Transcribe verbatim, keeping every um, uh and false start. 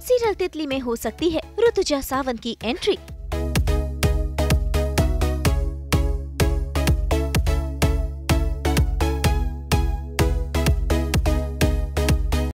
Serial तितली में हो सकती है ऋतुजा सावंत की एंट्री।